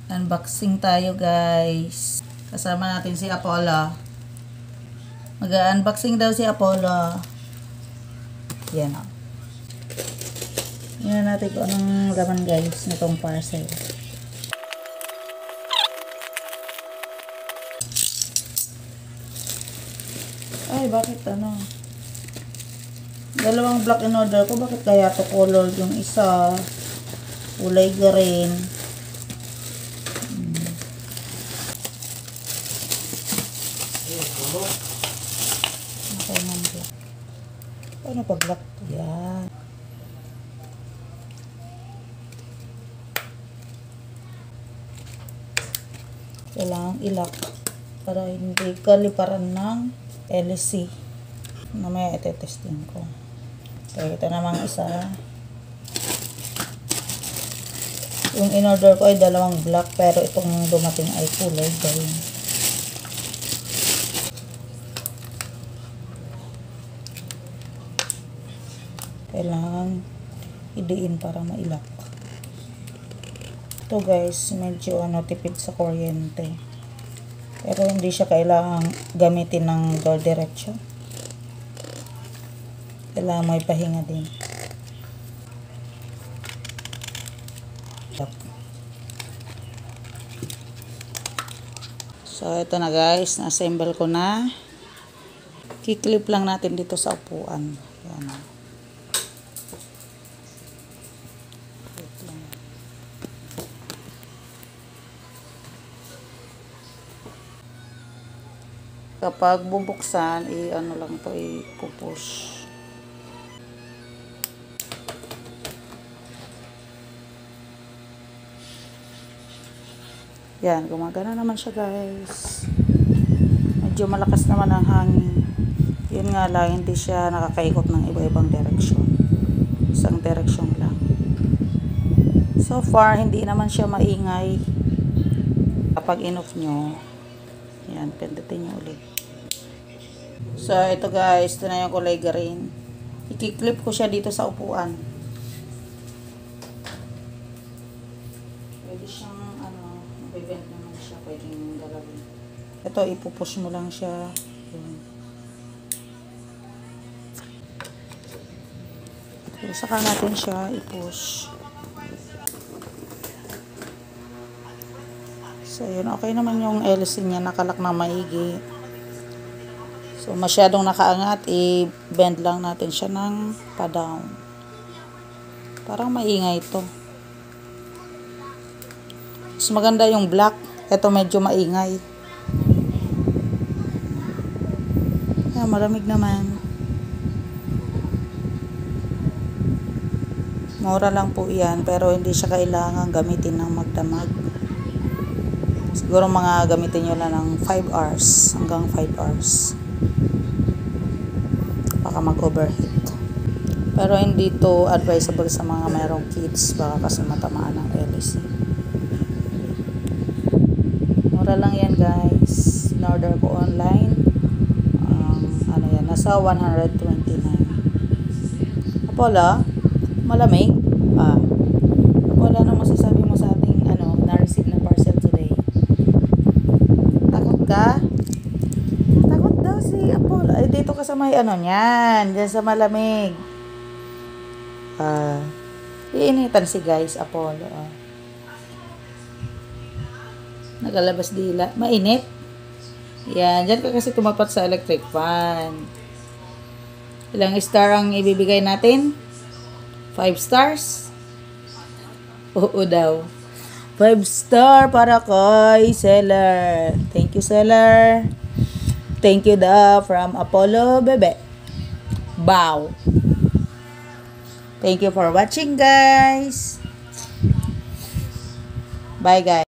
Unboxing tayo guys. Kasama natin si Apollo. Mag-unboxing daw si Apollo. Yan o. Yan natin kung anong laman guys nitong parcel. Ay, bakit ano? Dalawang black in order ko. Bakit kaya to color yung isa? Kulay green. Okay naman black. Paano pag black? Yan. Kailangan ilak para hindi kaliparan ng LC. Mamaya ite-testing ko. So, ito namang isa. Yung in-order ko ay dalawang black pero itong dumating ay kulay green. Kailangan idiin para mailak. Ito guys, medyo tipid sa kuryente. Pero hindi siya kailangan gamitin ng door diretso. Kailangan mo ipahinga din. So, ito na guys. Na-assemble ko na. Kiklip lang natin dito sa upuan. Yan. Kapag bubuksan, ano lang to, ipupush. Yan, gumagana naman siya guys. Medyo malakas naman ang hangin. Yun nga lang, hindi siya nakakaikot ng iba-ibang direksyon. Isang direksyon lang. So far, hindi naman siya maingay. Kapag in-off nyo, yan, pindutin nyo ulit. So, ito guys, ito na yung kulay green. I-clip ko siya dito sa upuan. Pwede siyang, bibend naman siya, pwedeng galawin. Ito, ipupush mo lang siya. So, saka natin siya i-push. So, yun, okay naman yung LC niya, nakalak na maigi. So, masyadong nakaangat, i-bend lang natin siya ng pa-down. Parang maingay ito. Mas maganda yung black. Ito medyo maingay. Yan, malamig naman. Mura lang po yan, pero hindi siya kailangan gamitin ng magdamag. Siguro mga gamitin nyo lang ng 5 hours hanggang 5 hours. Baka mag-overheat. Pero hindi to advisable sa mga mayroong kids. Baka kasi matamaan ng LC. Mura lang yan guys. In-order ko online. Yan, nasa 129. Apollo, malamig? Apollo, anong masasabi mo sa ating na-receive na parcel today? Takot ka? Takot daw si Apollo. Ay, dito ka sa may niyan. Diyan sa malamig. Iinitan si guys, Apollo. Nagalabas dila. Mainit. Yan. Diyan ka kasi tumapat sa electric fan. Ilang star ang ibibigay natin? 5 stars? Oo daw. 5 star para kay seller. Thank you, seller. Thank you from Apollo Bebe. Bow. Thank you for watching, guys. Bye, guys.